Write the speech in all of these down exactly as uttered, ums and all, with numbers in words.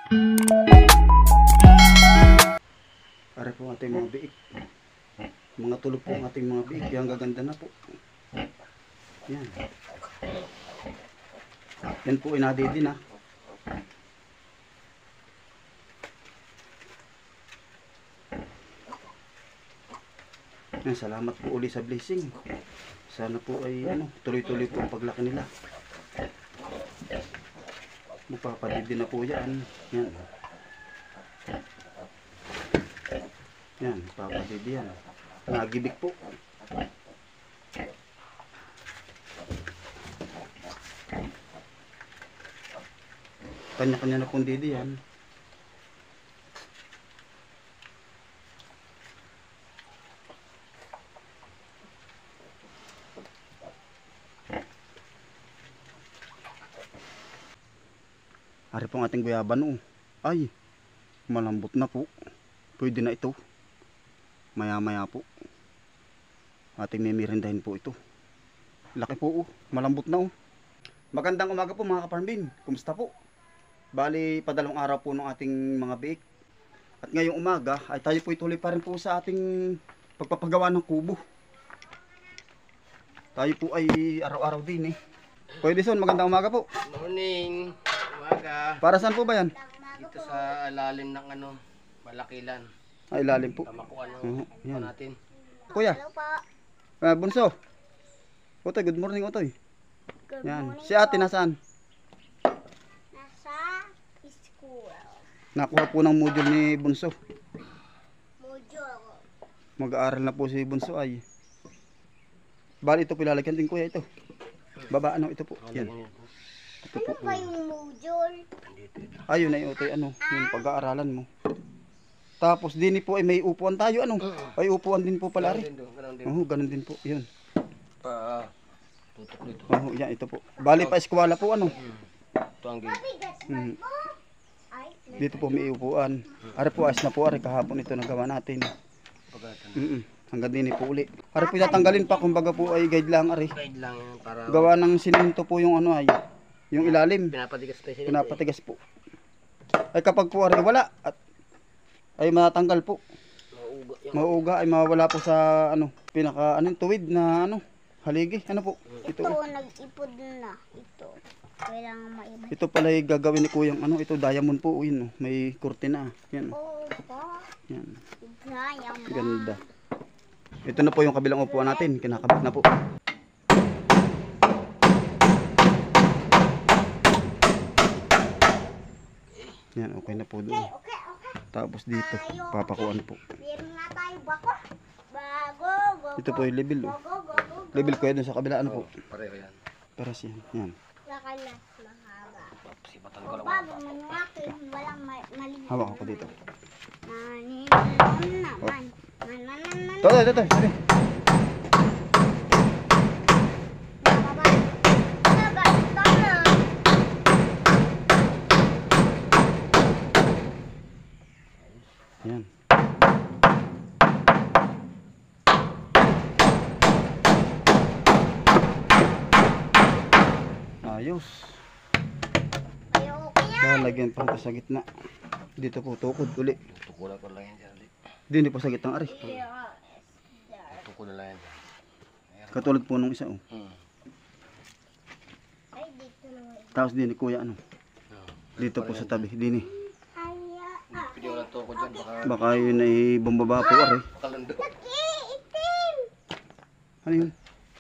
Para po ating mga biik. Mga tulog po ang ating mga biik. Yan gaganda na po. Yan. Yan po inadidi na. Yan, salamat po uli sa blessing. Sana po ay ano, tuloy-tuloy po ang paglaki nila. Magpapadidi na po yan. Yan. Yan, magpapadidi yan. Nagibig po. Kanya-kanya na pong didi yan. Ari pong ating guyaban oh. Ay, malambot na po. Pwede na ito. Maya maya po. Ating mimirindahin po ito. Laki po oh. Malambot na oh. Magandang umaga po mga kaparmbin. Kumusta po? Bali, padalawang araw po ng ating mga biik. At ngayong umaga ay tayo po ituloy pa rin po sa ating pagpapagawa ng kubo. Tayo po ay araw-araw din eh. Kuya Dison, magandang umaga po. Morning. Umaga. Para saan po ba yan? Dito sa lalim ng ano, Malakilan. Ay, ilalim po. Tamakuan ng Oo, yan. ano natin. Kuya. Hello po. Uh, Bunso. Otoy, good morning Otoy. Good Yan. morning Si ate po. nasaan? Nasa school. Nakuha po ng module ni Bunso. Module. Mag-aaral na po si Bunso ay. Bali ito pilalagyan din kuya ito. Baba ano ito po. Yan. Ito Ano po. ba yung module? Ayun na yung Otoy ano. Yung pag-aaralan mo. Tapos din po ay may upuan tayo ano. Ay upuan din po pala rin. Ganun din. Oo, ganun din po. Yun. Pa tutok dito. Oo, yan ito po. Bali pa eskwela po ano. Ito ang gate. Bigas Hmm. po. Ay, Dito po may upuan. Ari po ayos na po ari kahapon ito nagawa natin. Pagkatan. Mm -mm. Hanggang din po uli. Ari po tatanggalin pa kumbaga po ay guide lang ari. Guide lang para Gawa ng siminto po yung ano ay yung ilalim. pinapatigas tayo sila. Pinapatigas po. Ay kapag po ari wala at ay matatanggal po. Mauga yung Mauga ay mawala po sa ano pinaka anong tuwid na ano haligi. Ano po? Ito. ito nag-ipod na. Ito. Kailangan maiba. Ito pala ay gagawin ni Kuyang ano ito diamond po yun. Oh. May kurtina. Yan. Oo po. Yan. Sayang ba? Ganda. Ito na po yung kabilang upuan natin. Kinakabit na po. Yan, okay na po doon. Okay, okay, okay. Tapos dito, papakuan po. Meron nga tayo bako. Bago, go, Ito po yung level. go, Oh. go, go, go. Level ko yan sa kabila. Ano po? pareho yan. Paras yan. Yan. Lakalas, mahaba. Sibatan ko lang. Bago manwaki, walang ma- mali. Hawak ako dito. Naninong naman. Man, man, man, man. Ito, ito, ito. Sige. Bababa. Bababa, bababa. Yan. Ayos. Ayoko yan. Lalagyan pa ito sa gitna. Dito po, tukod uli. Tukulan ko lang yan dyan. Dito po sa gitna ari. Tukulan lang yan. Katulad po nung isa. Oh. Hmm. Ay, dito naman. Tapos din ni kuya ano. Dito po sa tabi. Dini. Ay, ah. Pwede ko lang tukod dyan. Baka Baka yun ay bumbaba po ari. kalando. Laki, itim. Ano yun?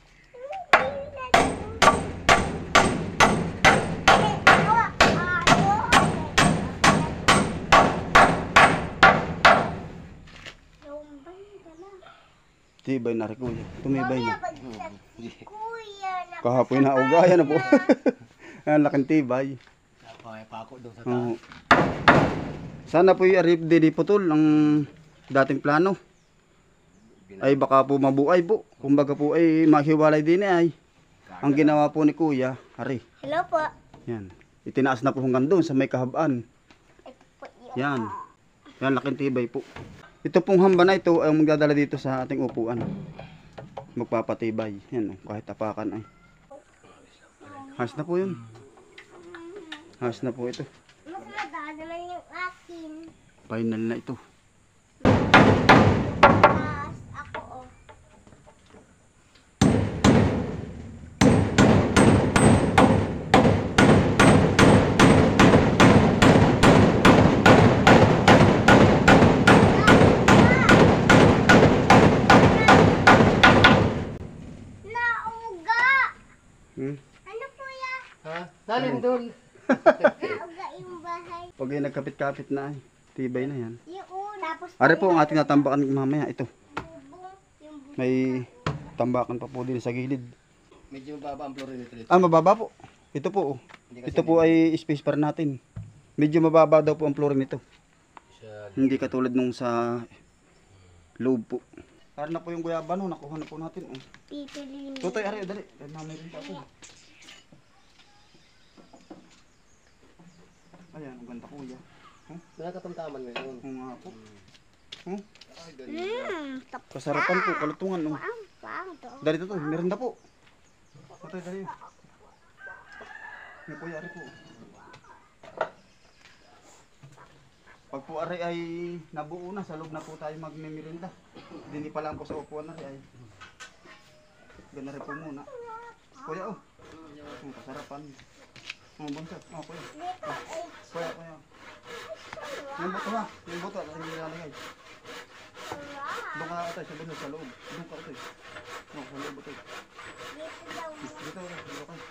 Tibay na rin kuya. Tumibay na. Kuya, Kahapon na ugayan na po. Ang laking tibay. Napakay pa ako doon sa Oo. Sana po yung arip din putol ang dating plano. Ay baka po mabuhay po. Kumbaga po ay mahiwalay din ay. Ang ginawa po ni kuya, ari. hello po. Yan. Itinaas na po hanggang doon sa may kahabaan. Ito po yung Yan. Yan, laking tibay po. Ito pong hamba na ito ay magdadala dito sa ating upuan. Magpapatibay. Yan, oh, kahit apakan ay. Has na po yun. Has na po ito. mas madali naman yung akin. Final na ito. Tapos ako oh. Nauga! Hmm? Ano po ya? Ha? Lalim doon. Nauga yung bahay. Pag ay nagkapit-kapit na ay. Tibay na yan. Yung tapos Are po ang ating natambakan mamaya. Ito. bubong, yung bubong. May tambakan pa po din sa gilid. Medyo mababa ang flooring nito dito. Ah, mababa po. Ito po. Oh. Hindi kasi Ito po ay space para natin. Medyo mababa daw po ang flooring nito. siya- Hindi katulad nung sa loob po. Para na po yung guyaba no, nakuha na po natin. Oh. Pipiliin. Tutoy, ari, dali. Dali namin rin ako. Ayan, ang ganda kuya. Nakakatamtaman ngayon. Oo nga po. Hmm? Ay, ganun. Mmm, tapos. Kasarapan po, kalutungan. Oh. Pang, pang to. Dali to, meron na po. Tutoy, dali. Yung kuya, ari po. Pag po ari ay nabuo na, sa loob na po tayo magmimirinda. Dini pa lang po sa upuan na ay. Gana rin po muna. Kuya, oh. Ang kasarapan. Ang bunso. Oh, kuya. Dito ay Kuya, kuya. Yung buto ha. Yung buto. Ang nilalagay. Doon ka tayo sa bunso sa loob. Doon ka tayo. Oh, sa loob tayo. dito daw. Dito, dito, dito ka.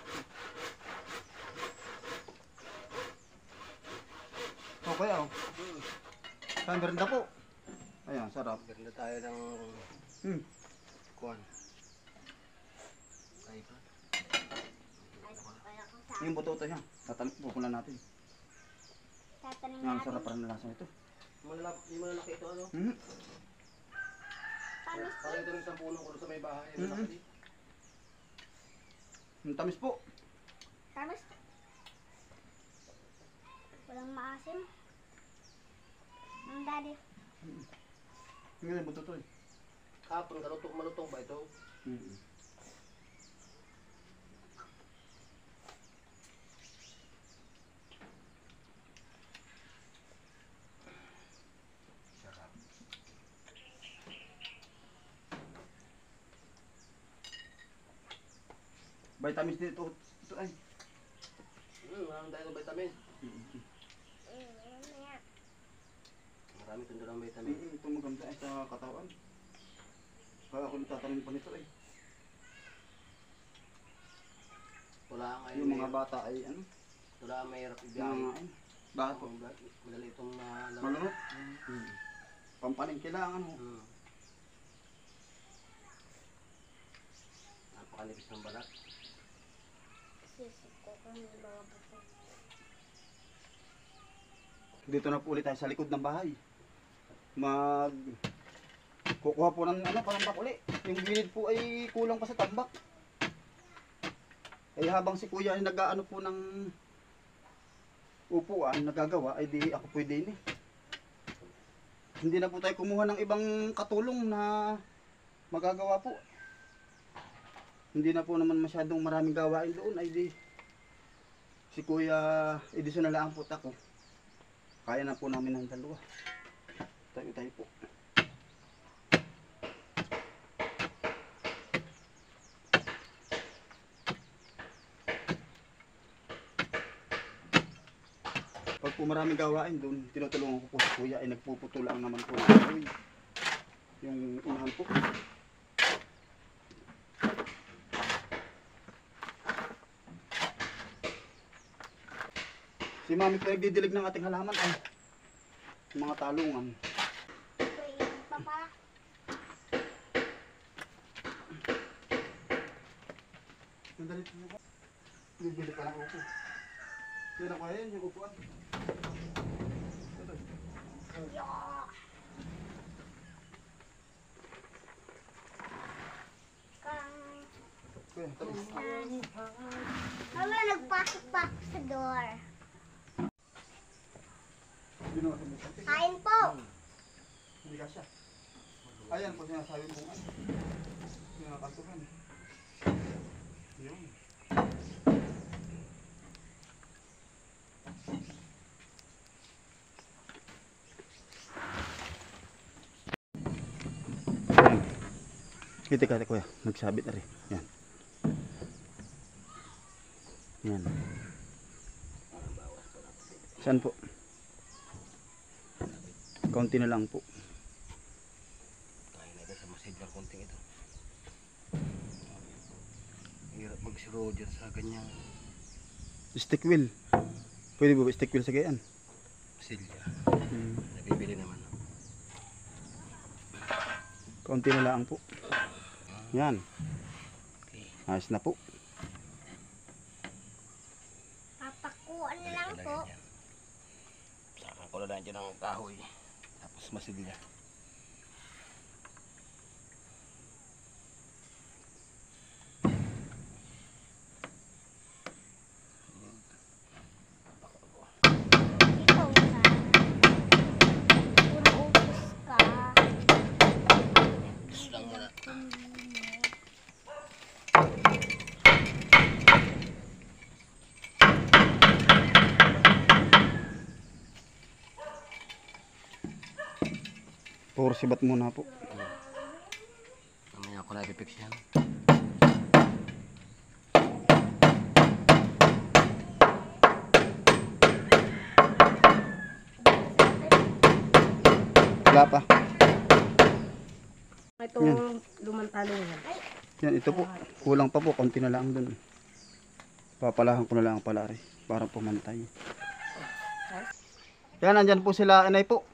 Oh, kuya, oh. Saan merinda po? Ayan, sarap. Ganda tayo ng Hmm. kuwan. Ay pa. Yung buto tayo ha. Tatanong po na natin. Tatanungin Ang natin. sarap para na lasa ito. Malala- Yung malalaki ito ano? Hmm. Panis. Parang ito rin isang puno ko doon sa may bahay. Mhm. Malaki. Ang tamis po. Panis. Walang maasim. Ang daddy. Ngayon yung buto to eh. Kapon, malutong malutong ba ito? Hmm. Sarap. Vitamins din ito. Ito ay. Hmm, marami tayo ng vitamin. Marami tundo ng vitamin. Mm, ito maganda ay sa katawan. Kaya ako nagtatanim pa nito eh. Wala nga Yung mga bata ay ano, Wala ang mahirap ibiyahe. nangangain. Bakit po? Madali itong malaman. Malunok? Hmm. Pampaning kailangan mo. Hmm. Napakanipis ng balat. Sisip ko kung may mga buto. Dito na po ulit tayo sa likod ng bahay. Mag kukuha po ng ano, tambak uli. Yung gilid po ay kulang pa sa tambak. Ay habang si kuya ay nag-aano po ng upuan, nagagawa, ay di ako pwede din eh. Hindi na po tayo kumuha ng ibang katulong na magagawa po. Hindi na po naman masyadong maraming gawain doon, ay di si kuya, edisyon na lang po ako. Kaya na po namin ng dalawa. Tayo tayo po. Pag po maraming gawain doon, tinutulungan ko po si kuya ay nagpuputulang naman po ng kahoy. Yung unahan po. Si mami po nagdidilig ng ating halaman ay mga talungan. Wait, papa. Sandali po. Bibili pa ng upo. Yan ako yan, yung upuan. Ito. Kang... Kuya, talis. Mama, nagpasok-pasok sa door. Ginawa sa bukas. Kain po. Hindi ka siya. Ayan po sinasabi mong ano. Sinakasukan. Yun. Kita ka kuya, magsabit na rin. Yan. Yan. Saan po? Kaunti na lang po. Kaya na ito sa masidlar konting ito. Hirap magsiro dyan sa ganyan. Stick wheel. Pwede ba ba stick wheel sa gayaan? Silya. Hmm. Nabibili naman. Kaunti na lang po. Yan. Okay. Ayos na po. Papakuan na lang po. Saka ko na lang dyan ang kahoy. Tapos masilya. Ikaw na. Puro ubos ka. Gusto lang muna. Puro sibat muna po. Mamaya ako na ipipix yan. Wala pa. Itong lumang talong yan. Yan, ito po. Kulang pa po. Kaunti na lang dun. Papalahan ko na lang ang palari. Para pumantay. Yan, nandyan po sila inay po.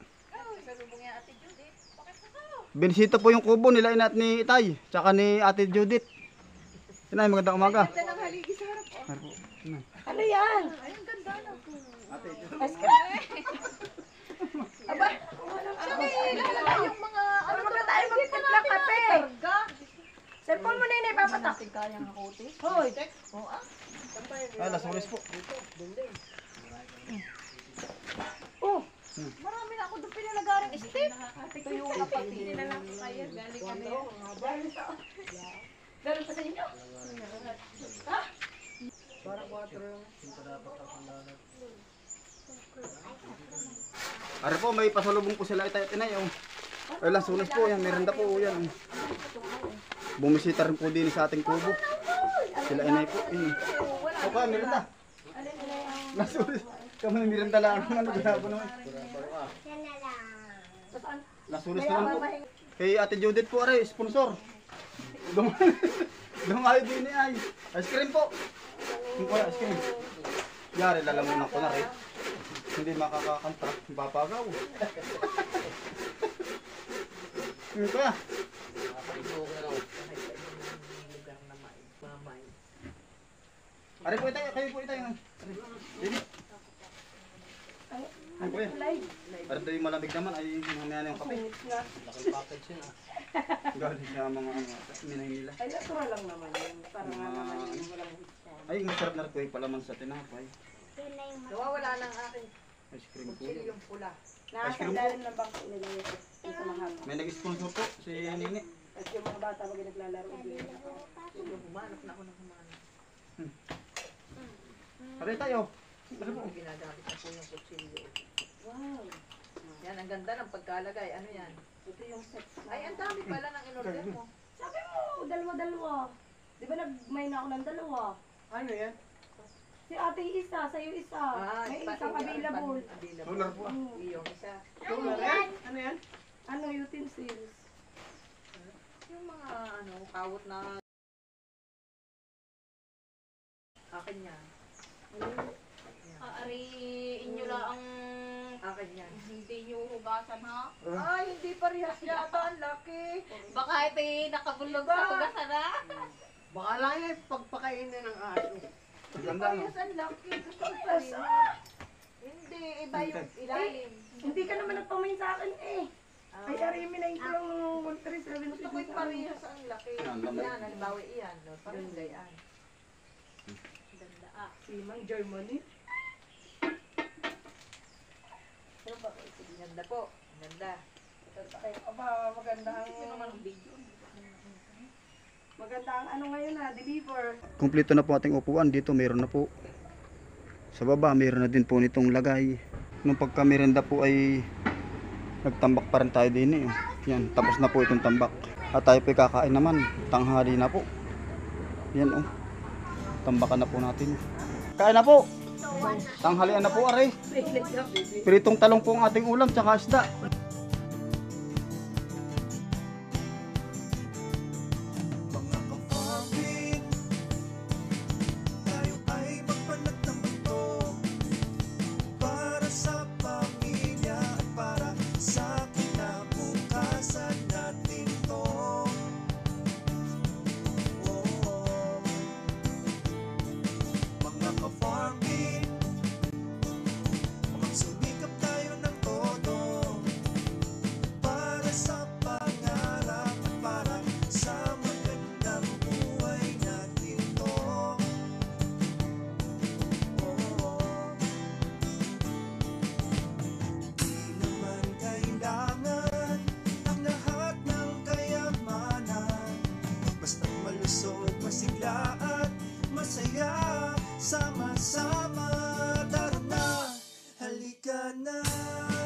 Binisita po yung kubo nila inat ni Itay. Tsaka ni Ate Judith. Inay, magandang umaga. Harap po. Inay. Ano yan? Ate Judith. Aba, sabi, ilalagay yung mga, ano ba tayo magpipla kape? Cellphone mo na yun, ipapatak. Kayang hakuti. Hoy. Ay, lasulis po. Oh, marami na ako doon pinalagaring step. Tuyo na pati. Nila lang kaya, galing kami. Galing pa sa inyo? Ha? Parang water yung... Ari po, may pasalubong po sila Itay at Inay. Oh. Ay, lasulis po. Yan, merenda po. Yan. Bumisita rin po din sa ating kubo. Sila Inay po. Yan. Okay, merenda. Lasulis. Kami merenda lang. Ano ginagawa naman? Yan na lang. Lasulis na lang po. Kay Ate Judith po, ari, sponsor. Dumayo din ni Ay. Ice cream po. Yung kuya, ice cream. Yari, lalamunan ko na rin. Hindi makakakanta. Papagaw. Yung kuya. Ari po Itay, kayo po Itay. Dini. Ay kuya. Ari tayo malamig naman ay mamaya na yung kape. Laking package yun ah. Galing siya mga ano, minay nila. Ay, natural lang naman yun. Parang nga naman yung walang... Ay, masarap na rin po yung palaman sa tinapay. Yun na yung Nawawala ng aking Ice cream po. kutsilyo yung pula. Ice cream Nakasanda po. rin ng bangko nila yung sa mahaba. May nag-sponsor po si Nini. At yung mga bata pag naglalaro, din ako. Yung humanap na ako ng humanap. Ari tayo. Ari po. Ginagamit na po yung kutsilyo. Wow! Yan, ang ganda ng pagkalagay. Ano yan? Ito yung set. Ay, ang dami pala ng in-order mo. Sabi mo, dalawa-dalawa. Di ba nag-may na ako ng dalawa? Ano yan? Si ate isa, sa'yo isa. Ah, May isang available. Solar po ah. Hmm. Yung isa. Ano yan? Ano yan? Ano, utensils? Yung mga ano, kawot na... Akin yan. Ari, inyo lang ang Akin yan. hindi nyo hugasan ha? Ay, hindi parehas yata. Ang laki. Baka ito nakabulog sa hugasan ha? Baka lang eh, pagpakainin ng aso. Hindi Ganda no? parehas ang laki. Gusto ko parehas. Hindi, iba yung ilalim. Hindi ka naman nagpamain sa akin eh. Ay, arimi na yung kulang one three seven. Gusto ko yung parehas ang laki. Yan, lamay. Yan, halimbawa iyan. No? Parang gayaan. Ganda ah. Si Mang Germany. Ano ba? Sige, ganda po. Ganda. Ay, aba, maganda ang... Maganda ang ano ngayon ha, deliver. Kumpleto na po ating upuan. Dito meron na po. Sa baba meron na din po nitong lagay. Nung pagka merenda po ay nagtambak pa rin tayo din eh. Yan, tapos na po itong tambak. At tayo po'y kakain naman. Tanghali na po. Yan oh. Tambakan na po natin. Kain na po. Tanghalian na po are. Pritong talong po ang ating ulam tsaka isda. Sama-sama, tara na, halika na.